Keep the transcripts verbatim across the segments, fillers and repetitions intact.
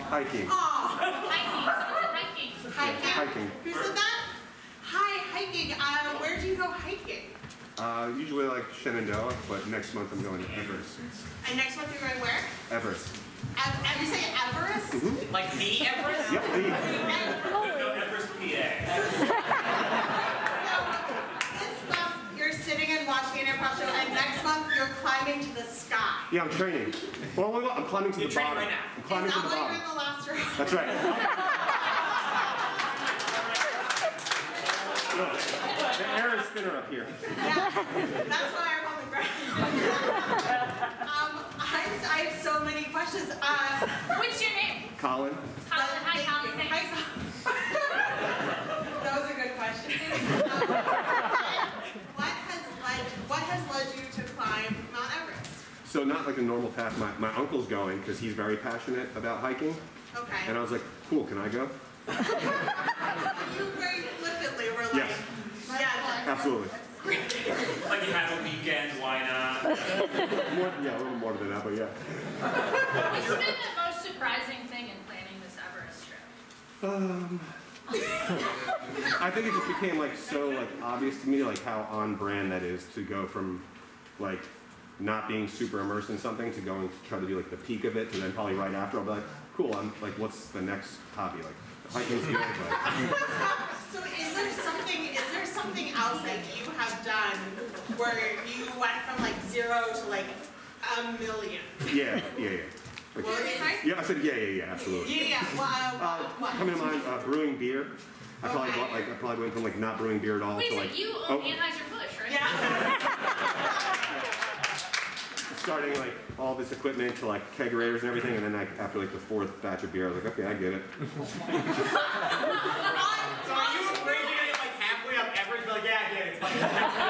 Hiking. Aw. Hiking. Someone said hiking. Hiking? Hiking. Who said that? Hi, hiking. Uh, where do you go hiking? Uh, usually like Shenandoah, but next month I'm going to Everest. And next month you're going where? Everest. Ev Ev you say Everest? Mm-hmm. Like the Everest? Yep, the. No, Everest, P A. This month you're sitting and watching an improv show, and next month you're climbing to the sky. Yeah, I'm training. Well, I'm I'm climbing to You're the training bottom. right now. I'm climbing Is to that the why bottom. you're in the last row? That's right. No, the air is thinner up here. Yeah, that's why I'm on the ground. um, I'm, I have so many questions. Uh, What's your name? Colin? Colin. Hi, Colin. Hi, Thanks. That was a good question. Um, what has led What has led you to climb Mount Everest? So not like a normal path. My, my uncle's going because he's very passionate about hiking. Okay. And I was like, cool, can I go? You very flippantly were like, Yes. yeah, Absolutely. Like you had a weekend, why not? More, yeah, a little more than that, but yeah. What's been the most surprising thing in planning this Everest trip? Um, I think it just became like so like obvious to me like how on brand that is to go from like not being super immersed in something to going to try to do like the peak of it, to then probably right after I'll be like, cool, I'm like, what's the next hobby? Like hiking's good, but So is there something, is there something else that you have done where you went from like zero to like a million? yeah, yeah, yeah. Like, What was it, sorry? yeah, I said yeah, yeah, yeah, absolutely. Yeah, yeah. Well, uh, Uh, what? coming to mind, uh, brewing beer. I probably Okay. bought, like I probably went from like not brewing beer at all Wait to a like second, you oh, own Anheuser-Busch, right? Yeah. starting like all this equipment to like kegerators and everything, and then like after like the fourth batch of beer, I was like, okay, I get it. So are you afraid you're gonna get like halfway up Everest? Like, yeah, I get it. It's like,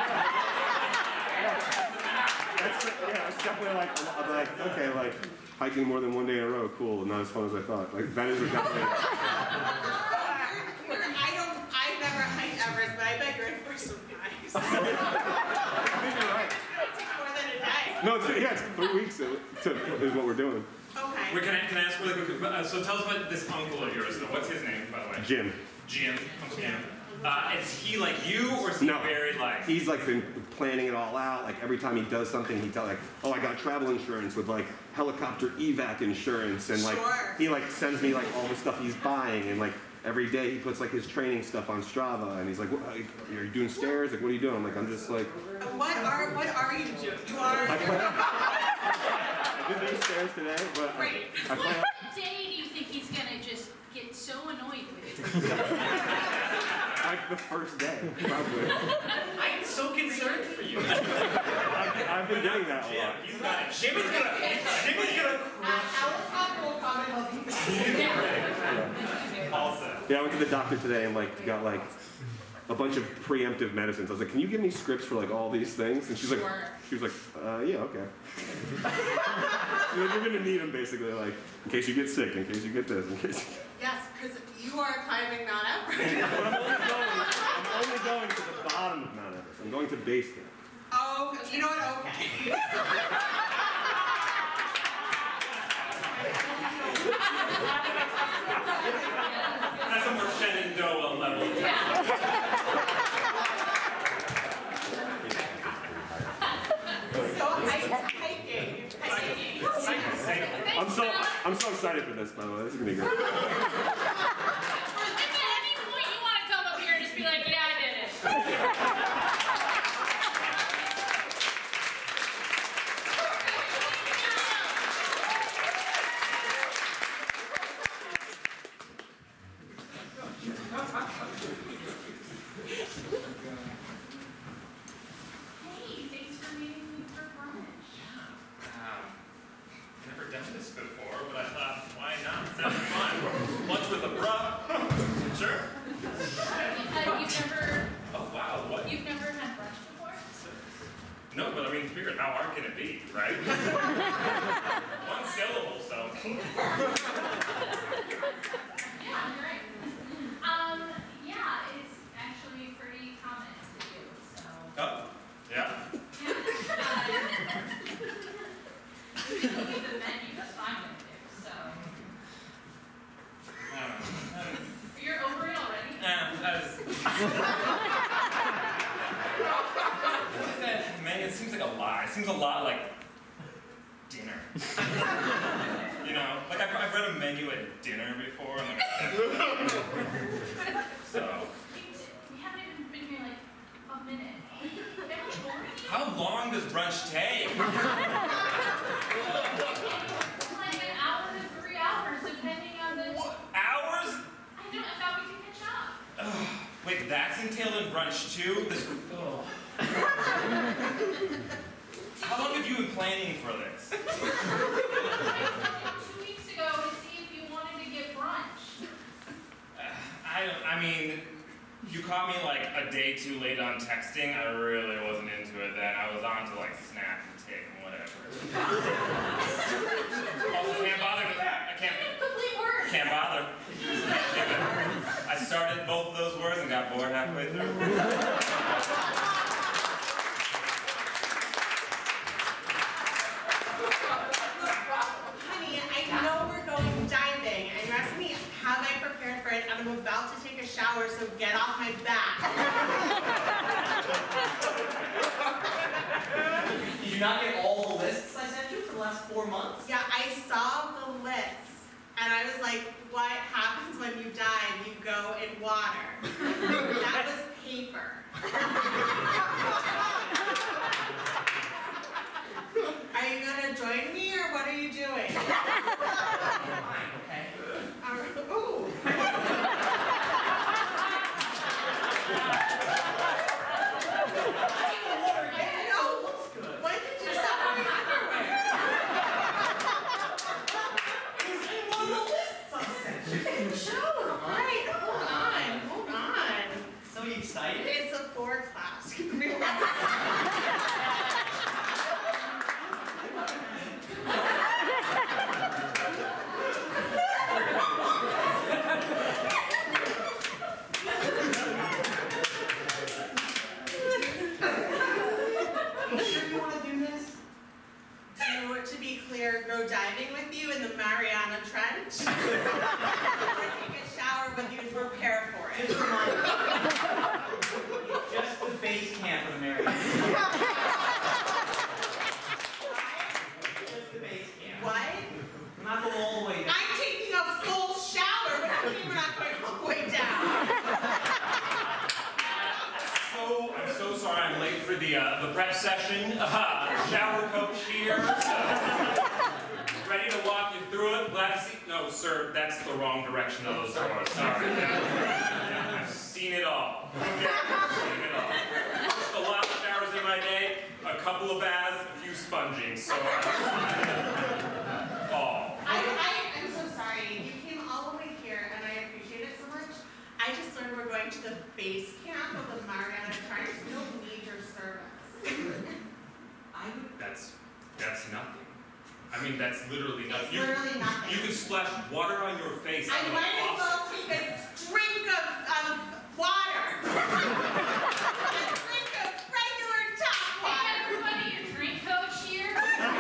That's yeah, it's definitely like I'm, I'm like okay, like hiking more than one day in a row, cool, not as fun as I thought. Like that is definitely. You're, you're, I don't, I've never hiked Everest, but I bet you're in for some guys. I think you're right. It takes more than a day. No, it's yeah, it's three weeks to, to, is what we're doing. Okay. wait, can I, can I ask really quick? Uh, so tell us about this uncle of yours, though. What's his name, by the way? Jim. Jim. Uncle Jim. Uh, is he like you, or is he No. very like? He's like been planning it all out. Like every time he does something, he tell like, oh, I got travel insurance with like helicopter evac insurance, and like Sure. he like sends me like all the stuff he's buying, and like every day he puts like his training stuff on Strava, and he's like, what, are you doing stairs? Like, what are you doing? I'm like, I'm just like, What are, what are you doing? You are. I plan. I did these stairs today, but I, Great. I plan. What day do you think he's gonna just get so annoyed with you? Like the first day, probably. I'm so concerned for you. I've, I've been getting that a Jim, lot. he's got it. Jim is gonna. Jim is gonna Uh, Alice will come and help you. also. Yeah, I went to the doctor today and like got like a bunch of preemptive medicines. I was like, can you give me scripts for like all these things? And she's like, Sure. she was like, uh, yeah, okay. She's like, you're gonna need them basically, like in case you get sick, in case you get this, in case. Yes, because you are climbing Mount Everest. But I'm only going. I'm only going to the bottom of Mount Everest. I'm going to base camp. Oh, you know what? Okay. That's a more Shenandoah level. So hike- hiking. Hiking. I'm so I'm so excited for this, by the way. This is gonna be great. If at any point you want to come up here and just be like, yeah, I did it. Hey, thanks for meeting me for brunch. Um, never done this before, but I thought, why not? Sounds fun. Lunch with a bruh. Sure. Uh, you've never, Oh wow, what? you've never had brunch before? No, but I mean, figure how hard can it be, right? One syllable, so. Yeah, great. Um, yeah, it's actually pretty common to do, so. Oh, yeah. Yeah. Uh, If you look at the menu, that's what I'm gonna do, so. Um, yeah, I mean, if you, if you never, oh wow, what, you've never had brunch before? No, but I mean, figure how hard can it be, right? One syllable, so. Yeah, great. Um, yeah, it's actually pretty common to do, so. saying? It seems like a lot. It seems a lot like dinner. You know? Like I've, I've read a menu at dinner before. And like, so. We haven't even been here like a minute. That was boring. How long does brunch take? Like an hour to three hours, depending on the. What? Hours? I don't. I thought we could catch up. Ugh. Wait, that's entailed in brunch too? This. Oh. How long have you been planning for this? I told you two weeks ago to see if you wanted to get brunch. Uh, I, I mean, you caught me like a day too late on texting. I really wasn't into it then. I was on to like Snap and Tik and whatever. Also, can't bother with that. I can't. Complete word. Can't bother. I started both of those words and got bored halfway through. Honey, I know we're going diving, and you're asking me, have I prepared for it? And I'm about to take a shower, so get off my back. Did you not get all the lists I sent you for the last four months? Yeah, I saw the list, and I was like, what happens when you dive? You go in water. That was paper. Are you gonna join me, or what are you doing? Fine, okay. All right. Ooh. I know. When did you stop wearing underwear? One of the lists I sent you. Take a shower. All right, hold on, hold on. So you excited? It's a four class. You sure you want to do this? To, to be clear, go diving with you in the Mariana Trench. Or take a shower with you to prepare for it. Just remind me. It's just the base camp of America. Just the base camp. What? I'm not going all the way down. I'm taking a full shower, but I mean we're not going all the way down. So, I'm so sorry I'm late for the, uh, the prep session. Uh, shower coach here. So, ready to walk you through it. Glad to see. No, sir, that's the wrong direction of those doors. Sorry. Yeah, I've seen it all. Okay, I've seen it all. Just a lot of showers in my day, a couple of baths, a few sponging. So, uh, all. I, I, I'm so sorry. You came all the way here, and I appreciate it so much. I just learned we're going to the base camp of the Mariana Trench. No major service. I would. That's that's nothing. I mean, that's literally It's nothing. You, literally nothing. you can splash water on your face. I out of a might as faucet. well take a drink of, of water. A drink of regular tap Hey, water. everybody, your drink coach here. We're not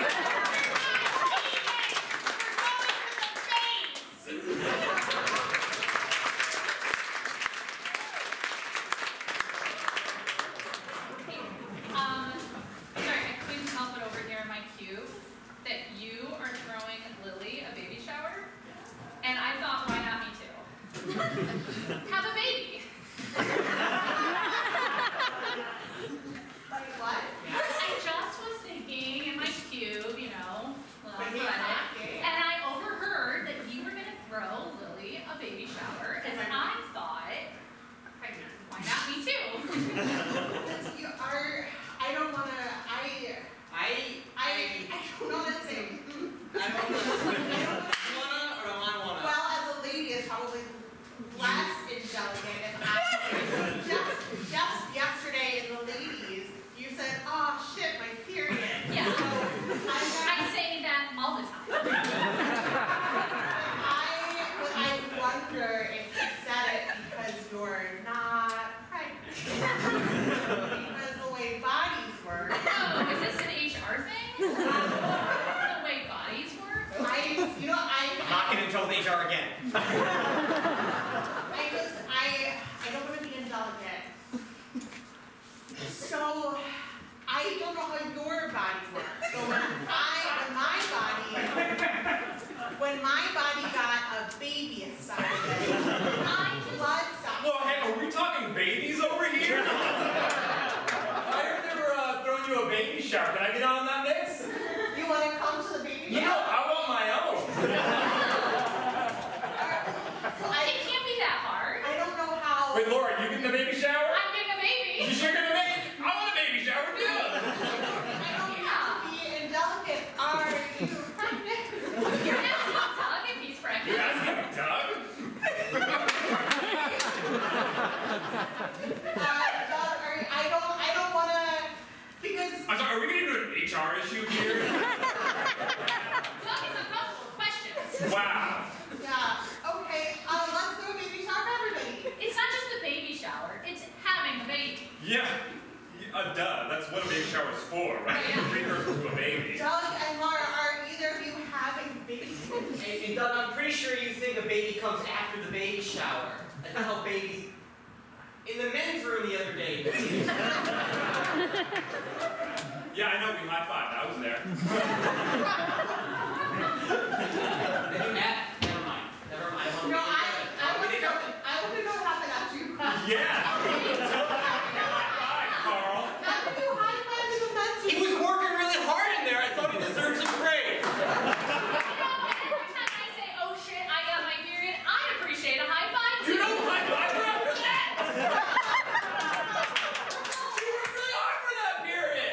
eating. We're going to the base. Um, sorry, I couldn't help it over here in my cube that you are throwing Lily a baby shower, and I thought, why not me too? Have a baby. baby shower. Can I get on that mix? You want to come to the baby No, shower? I want my own. It can't be that hard. I don't know how. Wait, Laura, you getting the baby shower? I'm getting a baby. You're gonna make? I want a baby shower too. I don't mean to be indelicate. Are you pregnant? You're asking Doug if he's You pregnant. asking me, Doug? Uh, Doug, are you, I don't. I don't want to. Because. I'm sorry, are we gonna do an H R issue here? Doug is uncomfortable with questions. Wow. Yeah. Okay. Um. Let's do a baby shower for everybody. It's not just the baby shower, it's having the baby. Yeah. Uh, duh. That's what a baby shower is for, right? Yeah. Precursor to a baby. Doug and Laura, are either of you having babies? Hey, and Doug, I'm pretty sure you think a baby comes after the baby shower. That's not how babies. In the men's room the other day. Yeah, I know. We high fived. I was there. Maybe Matt? Never mind. Never mind. I want No, to I. I want want to to know. I want to know what happened after you. Yeah. High five, Carl. How did you high five in the men's He was working really hard in there. I thought he deserved some praise. You know, every time I say, oh shit, I got my period, I'd appreciate a high five You too. know high five her after that. She worked really hard for that period.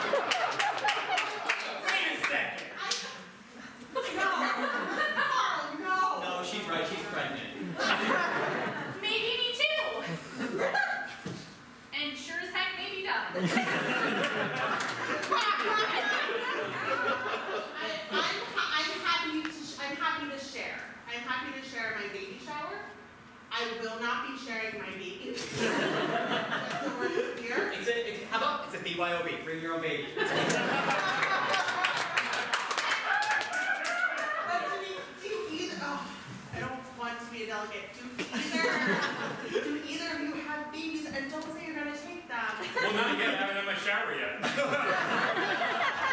Wait a second. No. Carl, no. No, she's right. She's pregnant. Maybe me too. And sure as heck, maybe Doug. I, I'm, I'm happy to sh- I'm happy to share. I'm happy to share my baby shower. I will not be sharing my baby. Just so we're clear. It's a, it's, how about it's a B Y O B? Bring your own baby. But do, we, do either, oh, I don't want to be a delegate. Do either, do either of you have babies? And don't say you're going to take them. Well, not yet. I haven't had my shower yet.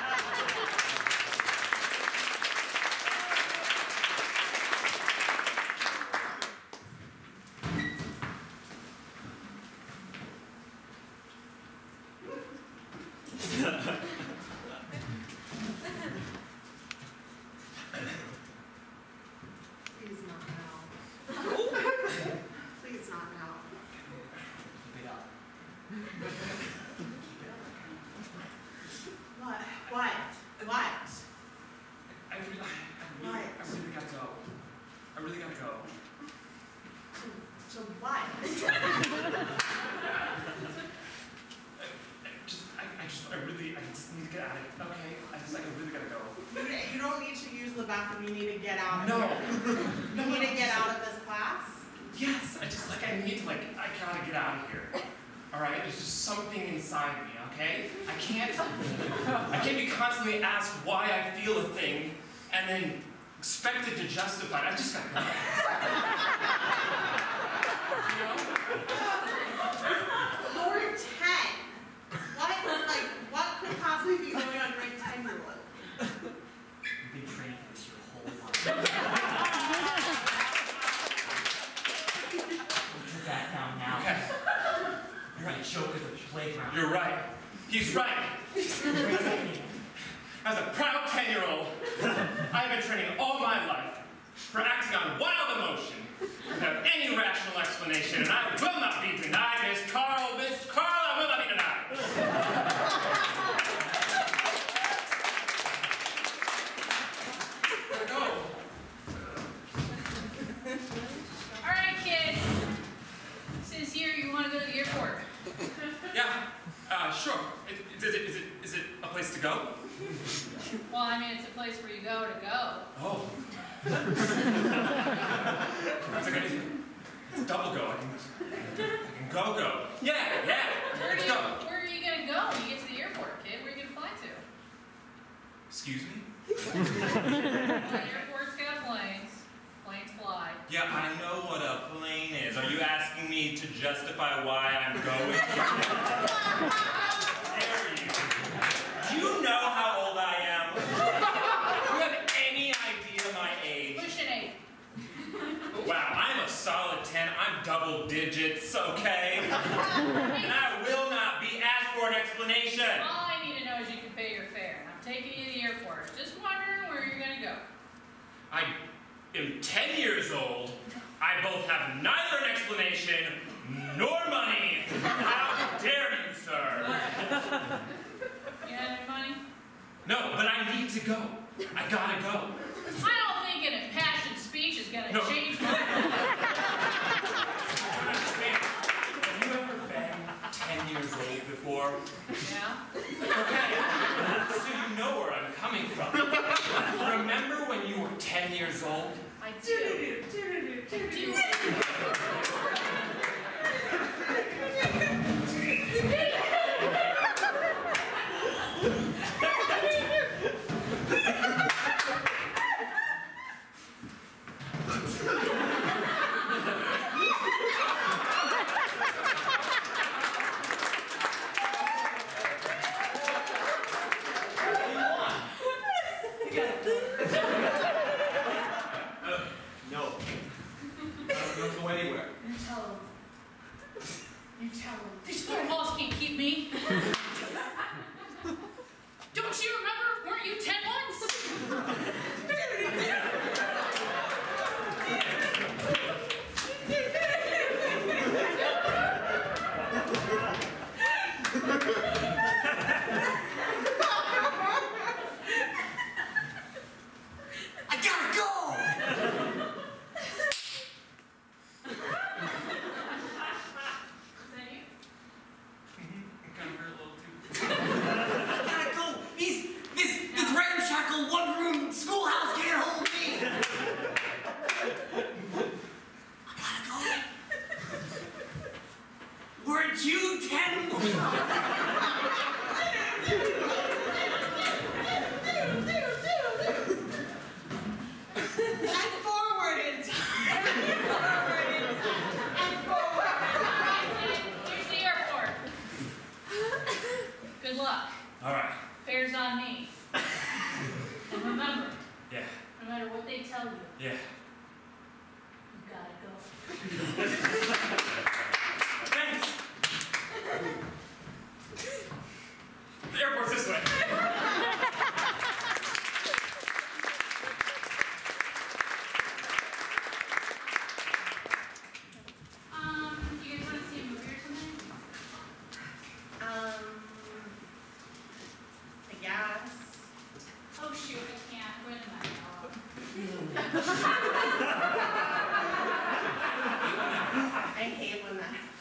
Please not now. Please not now. Keep it up. What? What? What? I really, I really, I really gotta go. I really gotta go. So what? I, I just, I, I just, I really, I just need to get out of it. Okay, I just, like, I really gotta go. You, you don't need to use the bathroom. You need to get out of No. here. You need to get out of this class. Yes, I just, like, I need to, like, I gotta get out of here. All right, there's just something inside me. Okay, I can't, I can't be constantly asked why I feel a thing and then expected to justify it. I just gotta go. You know? You're ten. What? Like, what could possibly be going on during ten-year-old? You've been training for this your whole life. Put your back down now. Okay. You're right. Joke at the playground. You're right. He's right. As a proud ten-year-old, I've been training all my life for acting on wild emotion without any rational explanation, and I will not be denied, Miss Carl. Miss Carl, I will not be denied. Gotta go. All right, kids. Since here, you want to go to the airport. Yeah. Uh, sure. Is, is, it, is, it, is it a place to go? Well, I mean, it's a place where you go to go. Oh. It's like a, it's double go. I can, I can go go. Yeah, yeah. Where, Let's do you, go. where are you going to go when you get to the airport, kid? Where are you going to fly to? Excuse me? Well, airport's got planes. Planes fly. Yeah, I know what a plane is. Are you asking me to justify why I'm going? How dare you? Do you know how old I am? Do you have any idea my age? Push an eight. Wow, I'm a solid ten. I'm double digits, okay? And I will not be asked for an explanation. All I need to know is No, but I need to go. I gotta go. I don't think an impassioned speech is gonna No. change my Understand? Have you ever been ten years old before? Yeah? Okay, so you know where I'm coming from. Remember when you were ten years old? I do. I do. No. I don't go anywhere. You tell him. You tell him. These four walls can't keep me. Don't you remember? Weren't you ten once? I gotta go! Is that you? I'm kind of hurt a little too. I gotta go! These, this, this ramshackle one-room schoolhouse can't hold me! I gotta go! Weren't you ten? And forward in time. Forward in time. And forward. Here's the airport. Good luck. All right. Fare's on me. And remember, Yeah. no matter what they tell you, Yeah. you gotta go. Thanks. The airport's this way. Um, do you guys want to see a movie or something? Um, I guess. Oh shoot, I can't. We're in the night. I hate when that happens.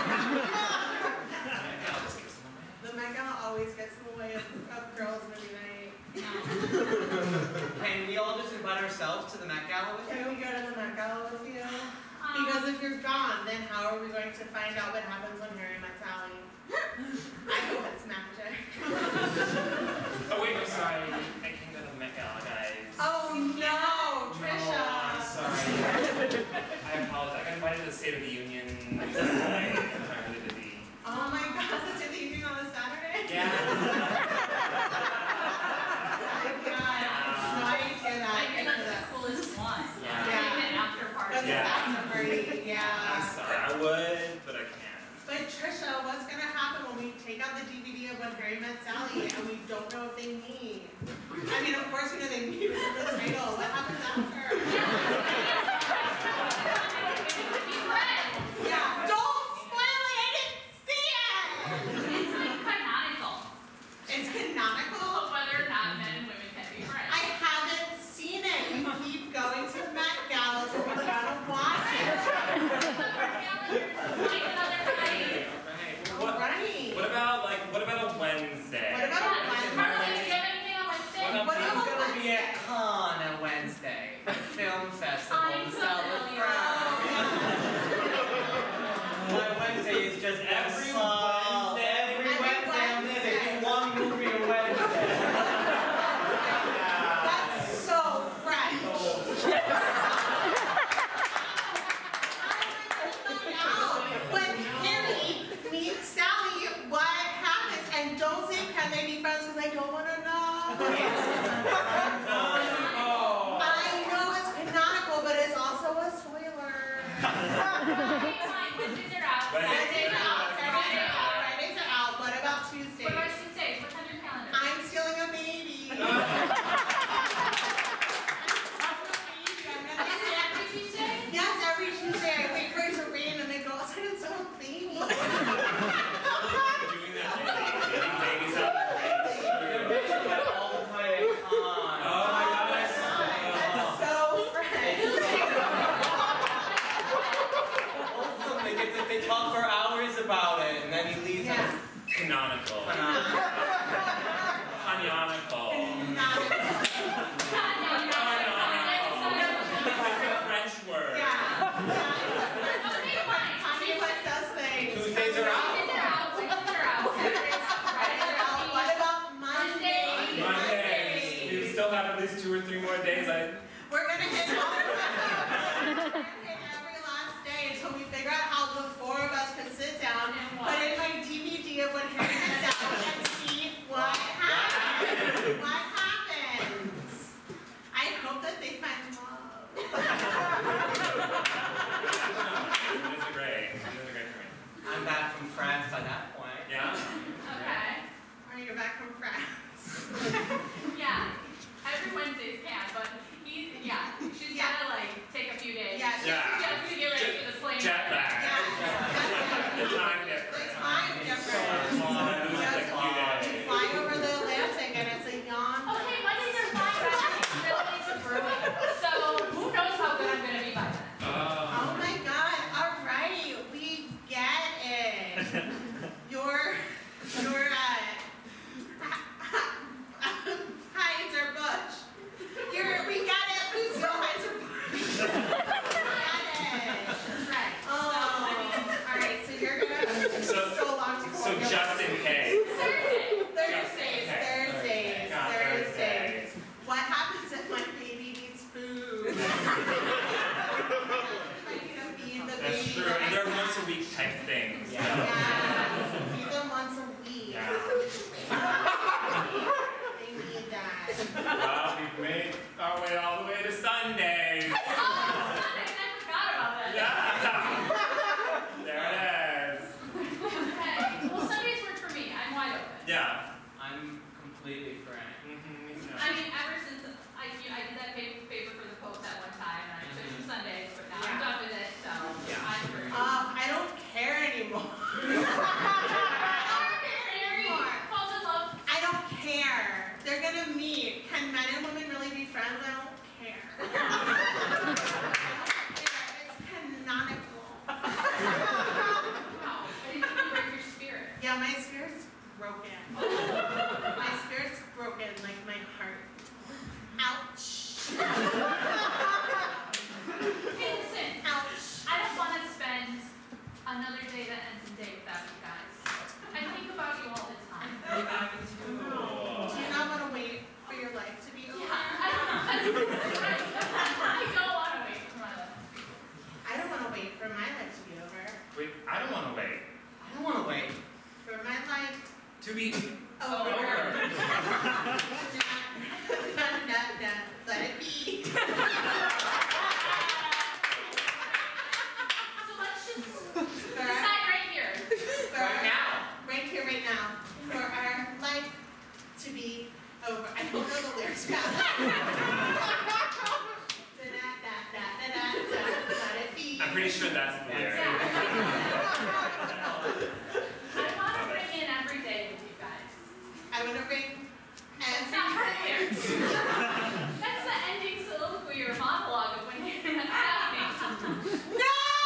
The Met Gala always gets in the way of, of girls' movie night. Can we all just invite ourselves to the Met Gala with Can you? we go to the Met Gala with you? Um, Because if you're gone, then how are we going to find out what happens when Harry met Sally? I hope it's magic. Oh wait, I'm sorry. I can't go to the Met Gala, guys. Oh no, Trisha. No, I'm sorry. I apologize. I got invited to the State of the Union. I'm really busy. Oh my God, the State of the Union on a Saturday? Yeah. Oh my God. No, I didn't hear that. I I hear didn't that's hear the that. coolest one. Yeah. Like an after party. That's Yeah. a after party, I'm yeah. sorry. I would, but I can't. But Trisha, what's gonna happen when we take out the D V D of When Harry Met Sally and we don't know if they meet? I mean, of course we know they meet with the title. What happens after? Be friends. Yeah. Don't spoil it. I didn't see it. It's like canonical. It's canonical. Of whether or not men and women can be friends. I haven't seen it. You keep going to Met Gala, so we're gonna watch it. Find another night. Right. What, Alright. what about like what about a Wednesday? What about a Yeah, Wednesday? Carly, do you have anything on Wednesday? What What I'm about gonna be Wednesday? at Cannes on Wednesday, the film festival I'm in South of familiar. France. My Wednesday is just Every assault. Wednesday? Every Every Wednesday, I'm there to Wednesday. do one movie a Wednesday. That's so French. When Harry meets Sally, what happens? And don't say can they be friends because I don't want to know. Oh. I know it's canonical, but it's also a spoiler. Okay, fine. Wednesdays are out. Wednesdays Fridays are out. Fridays Fridays are out. Fridays are out. What about What Tuesdays? about Tuesdays? What's on your calendar? I'm stealing a baby. I'm Is gonna it every Tuesday? Yes, every Tuesday I wait for it to rain and then go outside and steal a baby. Doing that, getting babies out of the rain. You're gonna bitch about all Monday. You still have at least two or three more days. I. We're gonna hit all of them. We're gonna hit every last day until we figure out how the four of us can sit down and put in my D V D of when Harry gets out and see what happens. What happens? I hope that they find love. You guys are great. You guys are great for me. I'm back from France by that point. Yeah. Okay. Are you back from France? Yeah. Every Wednesday's can, but he's, yeah, she's Yeah. gotta like take a few days. Yeah, Yeah. Just to get ready for the plane. Jet lag. Yeah. The time The difference. time difference. Lose like a few You days. fly over the Atlantic and it's a yawn. Okay, Mondays are fine, but I'm really into brewing. So who knows how good I'm gonna be by then. Oh my god, alright, we get it. Your, your, uh, Heiser-Busch. You're, we got it, Lucille Heiser-Busch. We got it. That's right. Oh, alright, so you're gonna, So- so long to So Columbia. just in case. Thursday. Thursdays, Okay. Thursdays, Got Thursdays. Thursdays. What happens if my baby needs food? Am I gonna feed the That's baby? true. And they're once a week type things. Yeah. Yeah, feed them once a week. Yeah. They need that. Well, we've made our way all the way to Sunday. Oh, Sundays, I forgot about that. Yeah. There it is. Okay. Well, Sundays work for me. I'm wide open. Yeah. I'm completely frank. I mean, ever since I, you know, I did that paper, paper for the Post at one time, and I took some Sundays, but now I'm Yeah. done with it, so Yeah. I'm free. Um, I don't care anymore. Mary falls in love. I don't care. They're gonna meet. Can men and women really be friends? I don't care. I don't care. It's canonical. Wow, I didn't even break your spirit. Yeah, my spirit's broken. My spirit's broken like my heart. Ouch. Hey, listen, Ouch. I don't want to spend another day that ends in day without you guys. I think about you all the time. Do you not want to wait for your life to be over? Yeah, I don't know. I don't want to wait for my life. I don't want to wait for my life to be over. Wait, I don't want to wait. I don't want to wait. For my life To be over. over. Nah, nah, nah. Let it be. So let's just For, decide right here. for Right now. Right here, right now. For our life to be over. I don't know the lyrics now. Let it be. I'm pretty sure that's the lyric. I want to bring in every day with you guys. I want to bring It's every not part of lyrics. That's the ending soliloquy or monologue of when you're happening. No!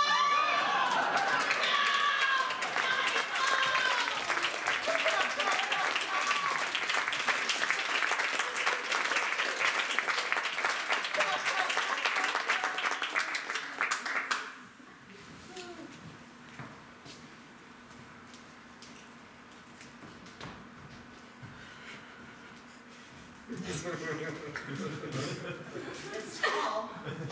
It's tall.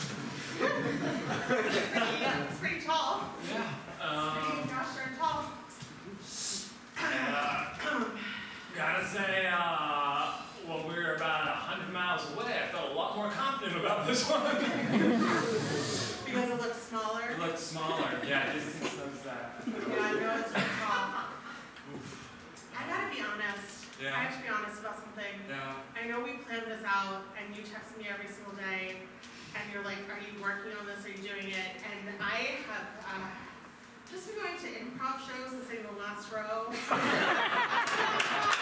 It's pretty tall. Yeah. It's pretty gosh darn tall. Uh, gotta say, uh, well, we were about a hundred miles away. I felt a lot more confident about this one. Because it looks smaller. It looked smaller. Yeah, distance knows that. Yeah, I know it's pretty tall. I gotta be honest. I Yeah. have to be honest about something. Yeah. I know we planned this out, and you text me every single day, and you're like, "Are you working on this? Are you doing it?" And I have uh, just been going to improv shows and sitting in the last row.